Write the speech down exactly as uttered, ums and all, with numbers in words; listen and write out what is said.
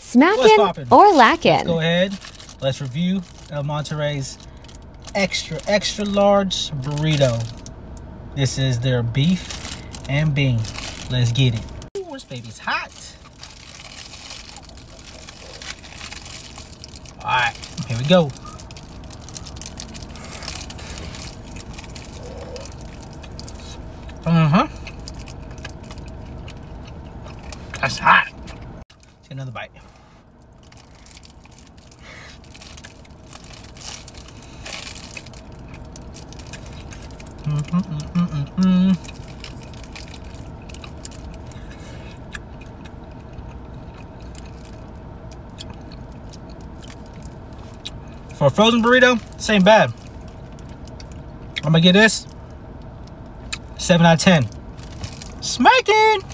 SMACKIN or LACKIN? Let's go ahead. Let's review El Monterey's extra, extra large burrito. This is their beef and bean. Let's get it. Ooh, this baby's hot. All right, here we go. Uh-huh. That's hot. Take another bite. Mm-hmm, mm-hmm, mm-hmm. For a frozen burrito, this ain't bad. I'm gonna get this seven out of ten. Smacking!